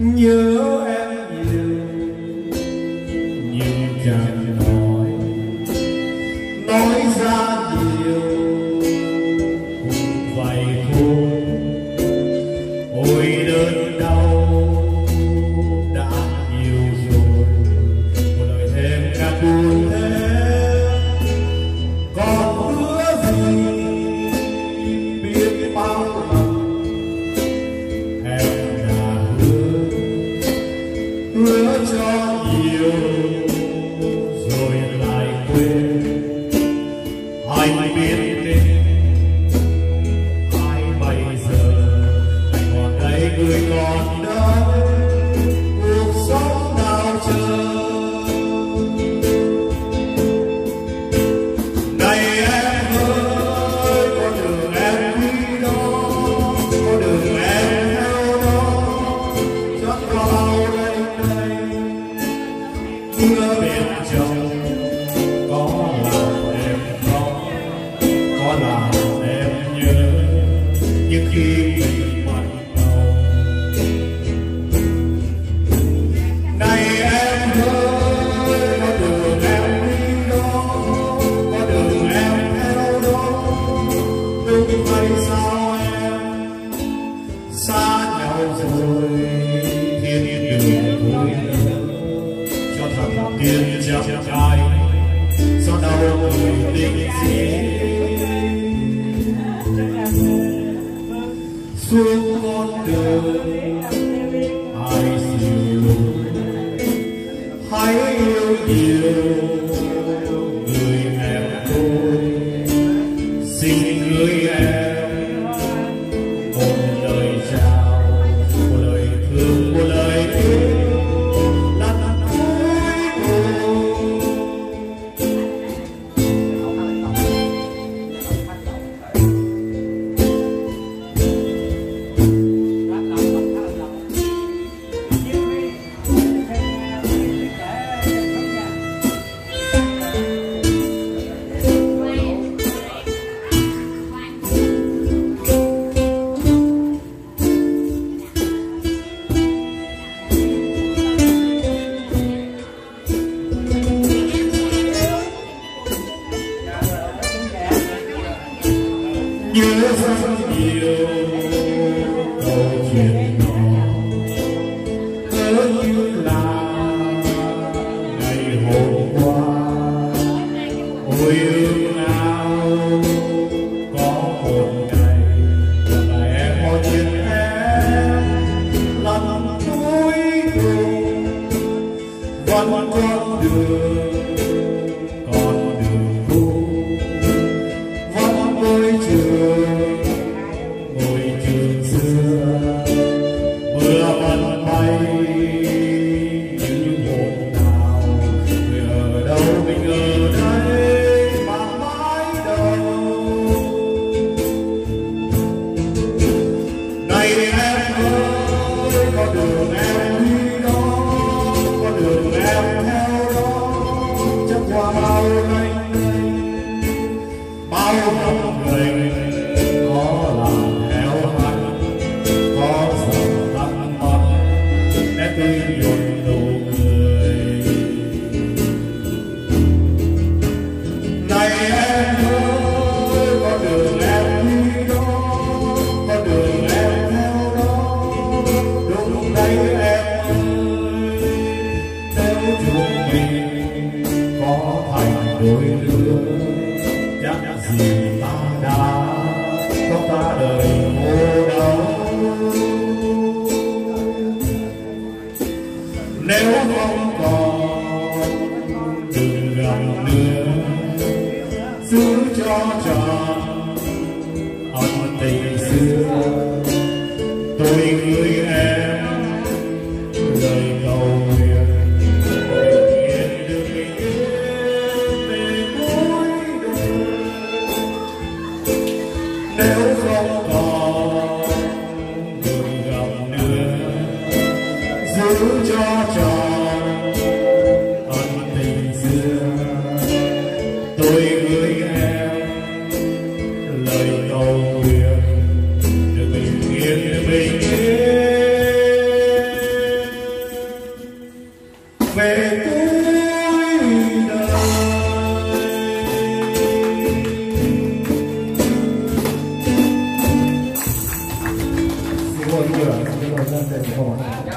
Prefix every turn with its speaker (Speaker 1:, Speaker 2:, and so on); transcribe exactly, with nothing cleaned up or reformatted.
Speaker 1: nhớ em nhiều nhưng chẳng nói nói ra nhiều cũng vậy thôi. Ôi đơn đau đã nhiều rồi, một lời thêm càng buồn thêm. Còn hứa gì biết bao lần em đã hứa hứa cho nhiều rồi lại quên. Anh biết đến ai bây giờ anh còn đây người còn đây cuộc sống nào chờ. Này em ơi con đường em đi đó, con đường em theo đó chắc vào đây đây. Mưa bên chồng có làm em khóc, có làm em nhớ những khi mình bắt đầu. Này em ơi con đường em đi đó, con đường em theo đó. Đúng vậy sao em xa nhau rồi, thiên đường vui cho thằng tiên chẳng trai sao đâu người tình gì. Xuống con đường ai dìu hãy yêu nhiều người em tôi. Xin gửi em một lời chào, một lời thương, một lời yêu lần cuối cùng. Nhớ rất nhiều câu chuyện nhỏ, nhớ như là ngày hôm qua. Ôi ước nào có một ngày là em có chuyện em lần cuối cùng. Vẫn con đường con đường cũ, vẫn ngôi trường ngôi trường xưa. Mưa vẫn bay như hôm nào, người ở đâu mình ở đây mà mãi đâu. Này em ơi con đường em đi đó, con đường em theo đó chắc qua bao lanh đênh bao năm mình. Có làm heo hắt, có dòng tắt mắt để tươi nhuận nụ cười. Này em ơi con đường em đi đó, con đường em theo đó. Đúng đấy em ơi, nếu chúng mình có thành đôi lứa chắc gì ta đã có ta đời vô đâu. Nếu không còn đừng gần nữa, giữ cho trọn ân tình xưa. Tôi gửi em lời cầu nguyện bình yên được bình yên về cuối đời. Nếu không còn đừng gặp nữa, giữ cho trọn ân tình xưa. Tôi gửi em lời cầu nguyện được bình yên, được bình yên. về cuối đời. Xin lỗi nhiều, xin lỗi dân về của